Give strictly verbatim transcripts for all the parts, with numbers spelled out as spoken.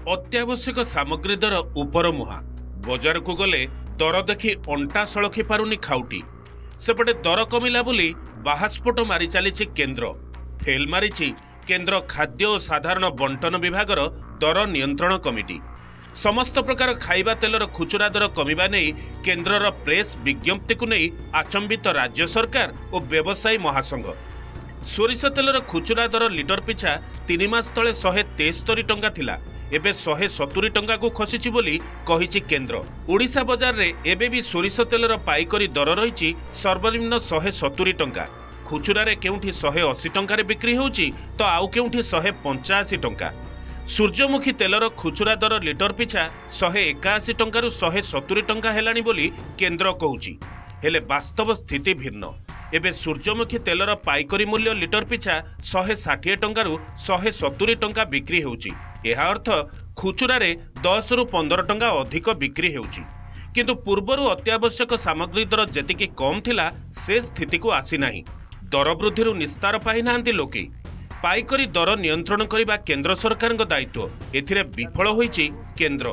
अत्यावश्यक सामग्री दर उपर मुहा बजार को गले दर देखि अंटा सड़खी पारुनी खाउटी सेपटे दर कमिला बोली बाहास्फोट मारी चली केन्द्र फेल मारी केन्द्र खाद्य और साधारण बंटन विभागर दर नियंत्रण कमिटी समस्त प्रकार खाइबा तेलर खुचुरा दर कमिबा नहीं केन्द्रर प्रेस विज्ञप्ति को नहीं आचंबित राज्य सरकार और व्यवसायी महासंघ सोरिष तेलर खुचुरा दर लिटर पिछा तीन मास तले शहे तेस्तरी टंका थिला एबे शहे सतुरी टंका को खसीची बोली कहिछि केन्द्र। ओडिशा बजार रे एबे भी सोरिष तेलर पाइकरी दर रही सर्वनिम्न शहे सतुरी टंका खुचुरा रे केउठी शहे अशी टंका बिक्री होउची तो आउ केउठी शहे पंचाशी टंका। सूर्यमुखी तेलर खुचुरा दर लिटर पिछा शहे एकाशी टंकारु शहे सतुरी टंका हेलानी बोली केन्द्र कहूची हेले वास्तव स्थिति भिन्न। एबे सूर्यमुखी तेलर पाइकरी मूल्य लिटर पिछा शहे षाठिए टंकारु शहे सतुरी टंका बिक्री होउची। यह अर्थ खुचुरा रे दस रु पंदर टंका अधिक बिक्री होउची किंतु पूर्वरु अत्यावश्यक सामग्री दर जेतिकी कम थिला से स्थिति को आसी नाही। दर वृद्धि निस्तार पाई नांती लोके पाइकरी दर नियंत्रण करने केन्द्र सरकार दायित्व एथिरे विफल होईची केन्द्र।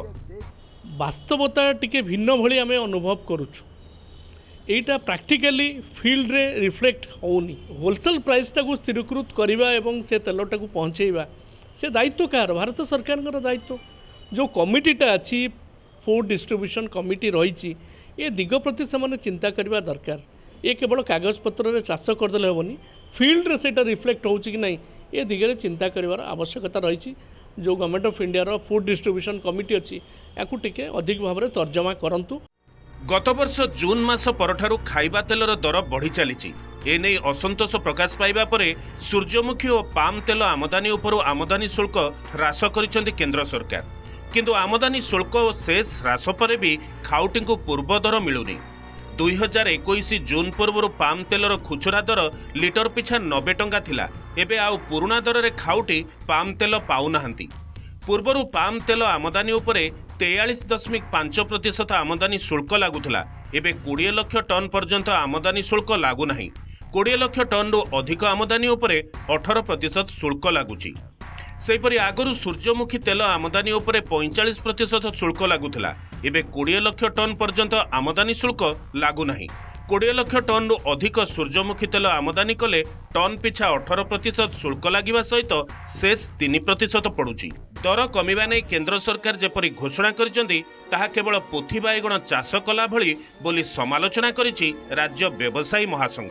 वास्तवता टिके भिन्न भली आमे अनुभव करूछु एटा प्रैक्टिकली फील्ड रे रिफ्लेक्ट होनी होलसेल प्राइस टाको स्थिरीकृत करवा एवं से तेलटा को पहुँचेवा से दायित्व कार भारत सरकार दायित्व जो कमिटीटा अच्छी फूड डिस्ट्रीब्यूशन कमिटी रही ये दिग प्रति से चिंता करवा दरकार। ये केवल कागज पत्र रे चाष करदे हेनी फील्ड रे सेटा रिफ्लेक्ट हो कि नहीं ये दिगरे चिंता करार आवश्यकता रही जो गवर्नमेंट ऑफ इंडिया रो फूड डिस्ट्रीब्यूशन कमिटी अच्छी या टिके अधिक भाव में तर्जमा करंतु। गत वर्ष जून मास परठारु खाइबा तेलर दर बढ़ी चली एने असंतोष प्रकाश पाइबा परे सूर्यमुखी और पाम तेल आमदानी उपरू आमदानी शुल्क ह्रास करिसेंती केन्द्र सरकार किंतु आमदानी शुल्क और शेष ह्रास परे भी खाउटी को पूर्व दर मिलुनी। दुई हजार इक्कीस जून पूर्व पाम तेलर खुचुरा दर लिटर पिछा नब्बे टंका थिला एबे आउ पुराना दर रे खाउटी पाम तेल पाउनाहांती। पूर्वरु पाम तेल आमदानी उपरे तेयालीस दशमिक पांच प्रतिशत आमदानी शुल्क लागुला एबे कोड़े लक्ष टन पर्यंत आमदानी शुल्क लागू नाही। कोड़े लक्ष टन रु अधिक आमदानी उपरे अठारह प्रतिशत शुल्क लगुच। सेपरी आगु सूर्यमुखी तेल आमदानी उपरे पैंचाश प्रतिशत शुल्क लगुला एबे कोड़े लक्ष टन पर्यंत आमदानी शुल्क लागू नाही। कोड़े लक्ष टन रु अधिक सूर्यमुखी तेल आमदानी कले टन पिछा अठारह प्रतिशत शुल्क लगिवा सहित शेष तीन प्रतिशत पड़ुची। दर कमिबा नै केन्द्र सरकार जेपरी घोषणा करिसेंती ताहा केवल पोथी बाइगण चाष कला भली बोली समालोचना करिछि राज्य व्यवसायी महासंघ।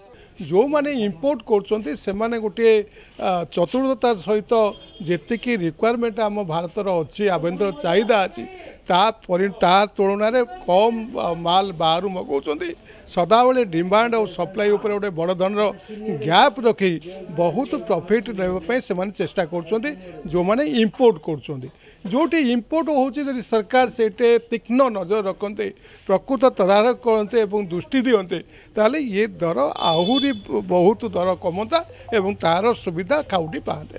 जो माने इंपोर्ट करछन्ती से माने गोटे चतुरता सहित जेतिकी रिक्वायरमेंट आम भारतर अच्छी आभ्यंतर चाहिदा अच्छी ता तुलन में कम माल बाहर मगाउछन्ती सदाबले डिमांड और सप्लाई उपर गोटे बड़ धरण गैप रखी बहुत प्रॉफिट नापी से चेष्टा करछन्ती जो माने इंपोर्ट करछन्ती जोटी इंपोर्ट होची सरकार से तीक्ष्ण नजर रखते प्रकृत तदारख करते और दृष्टि दियंते ताले ये दर आहरी बहुत दर कमता एवं तार सुविधा खाउटी पाते।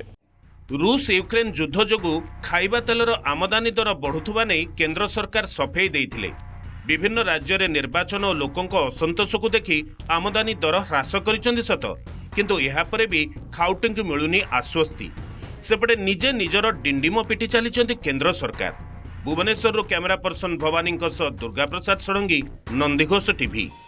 रूस यूक्रेन युद्ध जोगु खाइबा तेलर आमदानी दर बढ़ुवा नहीं केन्द्र सरकार सफेई देइथिले। विभिन्न राज्य रे निर्वाचन और लोकों असंतोष को देखि आमदानी दर ह्रास करिसेंती सत किंतु यहा परे भी खाउटी को मिलुनी आश्वस्ति सेपटे निजे निजर डिंडिम पिटी चली केन्द्र सरकार। Bhubaneswar camera person Bhabani Durga Prasad Sadangi Nandighosh TV.